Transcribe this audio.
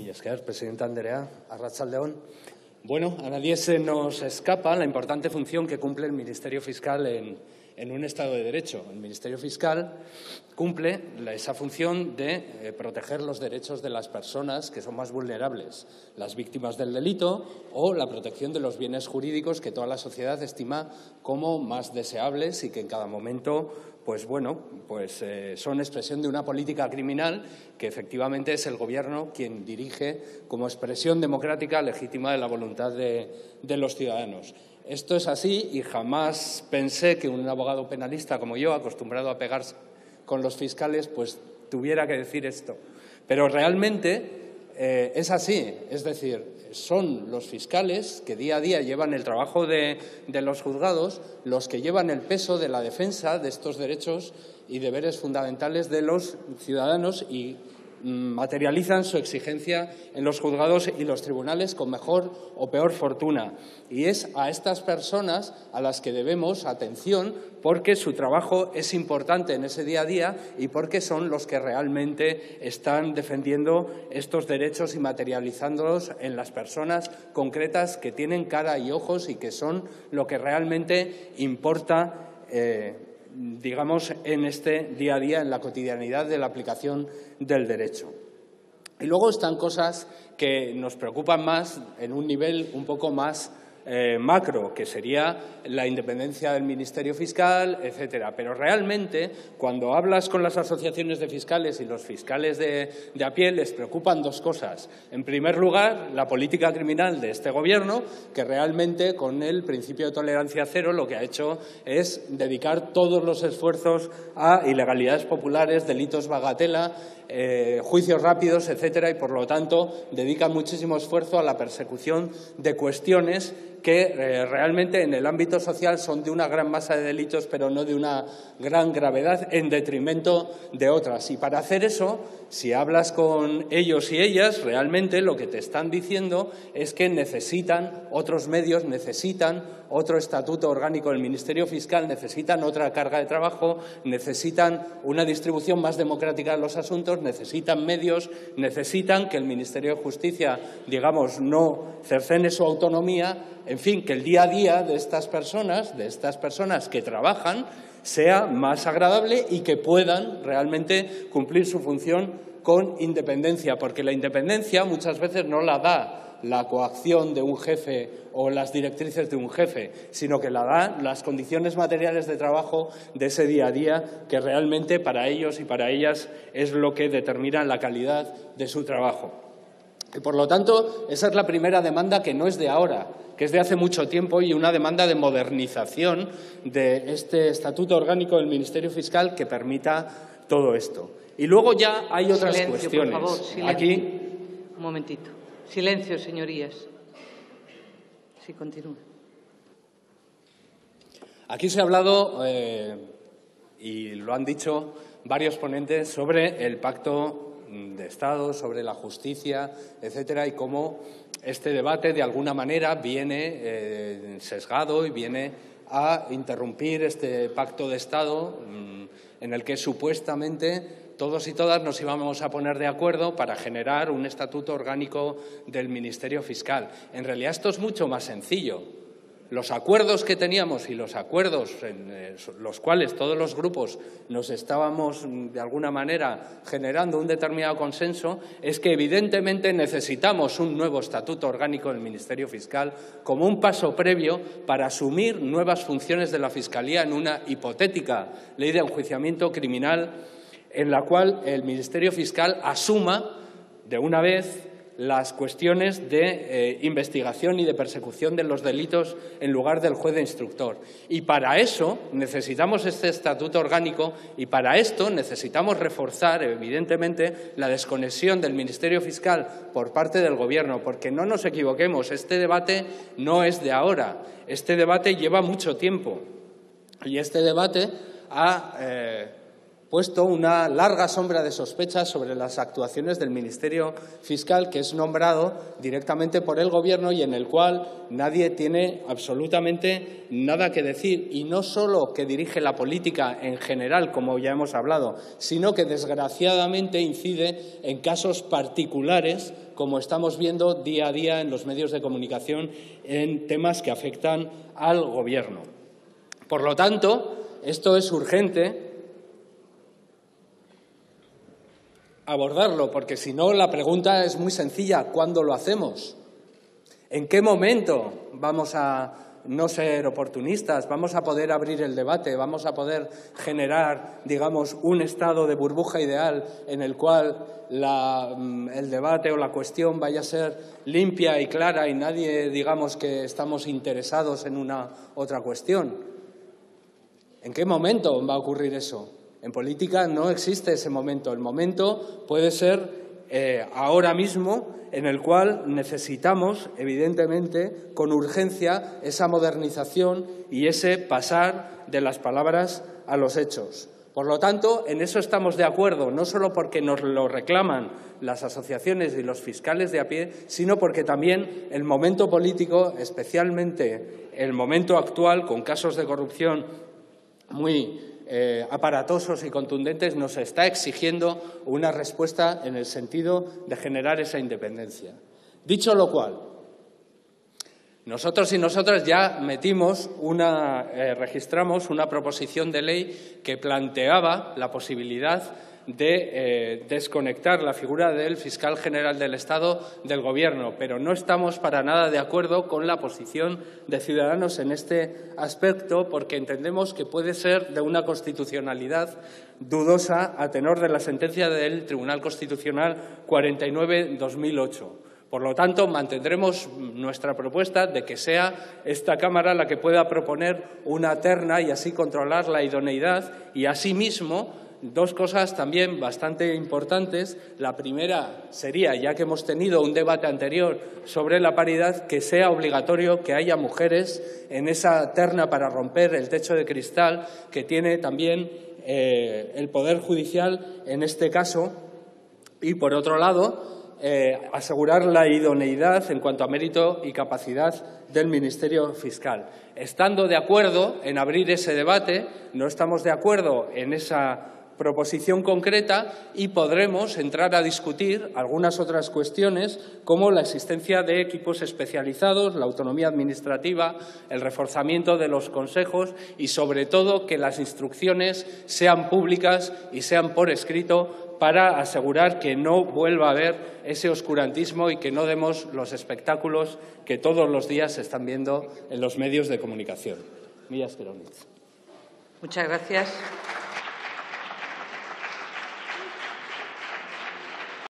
Mila esker, presidenta Andrea, arratsaldeon. Bueno, a nadie se nos escapa la importante función que cumple el Ministerio Fiscal en un Estado de Derecho. El Ministerio Fiscal cumple esa función de proteger los derechos de las personas que son más vulnerables, las víctimas del delito, o la protección de los bienes jurídicos que toda la sociedad estima como más deseables y que en cada momento son expresión de una política criminal que efectivamente es el Gobierno quien dirige como expresión democrática legítima de la voluntad de los ciudadanos. Esto es así y jamás pensé que un abogado penalista como yo, acostumbrado a pegarse con los fiscales, pues tuviera que decir esto. Pero realmente es así, es decir, son los fiscales que día a día llevan el trabajo de los juzgados los que llevan el peso de la defensa de estos derechos y deberes fundamentales de los ciudadanos y materializan su exigencia en los juzgados y los tribunales con mejor o peor fortuna. Y es a estas personas a las que debemos atención porque su trabajo es importante en ese día a día y porque son los que realmente están defendiendo estos derechos y materializándolos en las personas concretas que tienen cara y ojos y que son lo que realmente importa digamos, en este día a día, en la cotidianidad de la aplicación del derecho. Y luego están cosas que nos preocupan más en un nivel un poco más macro, que sería la independencia del Ministerio Fiscal, etcétera. Pero realmente, cuando hablas con las asociaciones de fiscales y los fiscales de a pie, les preocupan dos cosas. En primer lugar, la política criminal de este Gobierno, que realmente con el principio de tolerancia cero lo que ha hecho es dedicar todos los esfuerzos a ilegalidades populares, delitos bagatela, juicios rápidos, etcétera, y por lo tanto dedica muchísimo esfuerzo a la persecución de cuestiones que realmente en el ámbito social son de una gran masa de delitos, pero no de una gran gravedad, en detrimento de otras. Y para hacer eso, si hablas con ellos y ellas, realmente lo que te están diciendo es que necesitan otros medios, necesitan otro estatuto orgánico del Ministerio Fiscal, necesitan otra carga de trabajo, necesitan una distribución más democrática de los asuntos, necesitan medios, necesitan que el Ministerio de Justicia, digamos, no cercene su autonomía, en fin, que el día a día de estas personas que trabajan, sea más agradable y que puedan realmente cumplir su función con independencia, porque la independencia muchas veces no la da la coacción de un jefe o las directrices de un jefe, sino que la dan las condiciones materiales de trabajo de ese día a día que realmente para ellos y para ellas es lo que determina la calidad de su trabajo. Y por lo tanto, esa es la primera demanda que no es de ahora, que es de hace mucho tiempo y una demanda de modernización de este Estatuto Orgánico del Ministerio Fiscal que permita todo esto. Y luego ya hay otras cuestiones. Por favor, silencio. Aquí, un momentito. Silencio, señorías. Sí, continúe. Aquí se ha hablado, y lo han dicho varios ponentes, sobre el pacto de Estado, sobre la justicia, etcétera, y cómo este debate de alguna manera viene sesgado y viene a interrumpir este pacto de Estado en el que supuestamente todos y todas nos íbamos a poner de acuerdo para generar un estatuto orgánico del Ministerio Fiscal. En realidad esto es mucho más sencillo. Los acuerdos que teníamos y los acuerdos en los cuales todos los grupos nos estábamos de alguna manera generando un determinado consenso es que evidentemente necesitamos un nuevo estatuto orgánico del Ministerio Fiscal como un paso previo para asumir nuevas funciones de la Fiscalía en una hipotética ley de enjuiciamiento criminal en la cual el Ministerio Fiscal asuma de una vez las cuestiones de investigación y de persecución de los delitos en lugar del juez de instructor. Y para eso necesitamos este estatuto orgánico y para esto necesitamos reforzar, evidentemente, la desconexión del Ministerio Fiscal por parte del Gobierno, porque no nos equivoquemos, este debate no es de ahora, este debate lleva mucho tiempo y este debate ha puesto una larga sombra de sospechas sobre las actuaciones del Ministerio Fiscal, que es nombrado directamente por el Gobierno y en el cual nadie tiene absolutamente nada que decir. Y no solo que dirige la política en general, como ya hemos hablado, sino que desgraciadamente incide en casos particulares, como estamos viendo día a día en los medios de comunicación, en temas que afectan al Gobierno. Por lo tanto, esto es urgente abordarlo, porque si no, la pregunta es muy sencilla: ¿cuándo lo hacemos? ¿En qué momento vamos a no ser oportunistas? ¿Vamos a poder abrir el debate? ¿Vamos a poder generar, digamos, un estado de burbuja ideal en el cual el debate o la cuestión vaya a ser limpia y clara y nadie, digamos, que estamos interesados en una otra cuestión? ¿En qué momento va a ocurrir eso? En política no existe ese momento. El momento puede ser ahora mismo, en el cual necesitamos, evidentemente, con urgencia, esa modernización y ese pasar de las palabras a los hechos. Por lo tanto, en eso estamos de acuerdo, no solo porque nos lo reclaman las asociaciones y los fiscales de a pie, sino porque también el momento político, especialmente el momento actual, con casos de corrupción muy aparatosos y contundentes, nos está exigiendo una respuesta en el sentido de generar esa independencia. Dicho lo cual, nosotros y nosotras ya registramos una proposición de ley que planteaba la posibilidad de desconectar la figura del fiscal general del Estado del Gobierno, pero no estamos para nada de acuerdo con la posición de Ciudadanos en este aspecto, porque entendemos que puede ser de una constitucionalidad dudosa a tenor de la sentencia del Tribunal Constitucional 49/2008. Por lo tanto, mantendremos nuestra propuesta de que sea esta Cámara la que pueda proponer una terna y así controlar la idoneidad y, asimismo, dos cosas también bastante importantes. La primera sería, ya que hemos tenido un debate anterior sobre la paridad, que sea obligatorio que haya mujeres en esa terna para romper el techo de cristal que tiene también el Poder Judicial en este caso. Y, por otro lado, asegurar la idoneidad en cuanto a mérito y capacidad del Ministerio Fiscal. Estando de acuerdo en abrir ese debate, no estamos de acuerdo en esa proposición concreta y podremos entrar a discutir algunas otras cuestiones, como la existencia de equipos especializados, la autonomía administrativa, el reforzamiento de los consejos y, sobre todo, que las instrucciones sean públicas y sean por escrito para asegurar que no vuelva a haber ese oscurantismo y que no demos los espectáculos que todos los días se están viendo en los medios de comunicación. Mila esker. Muchas gracias.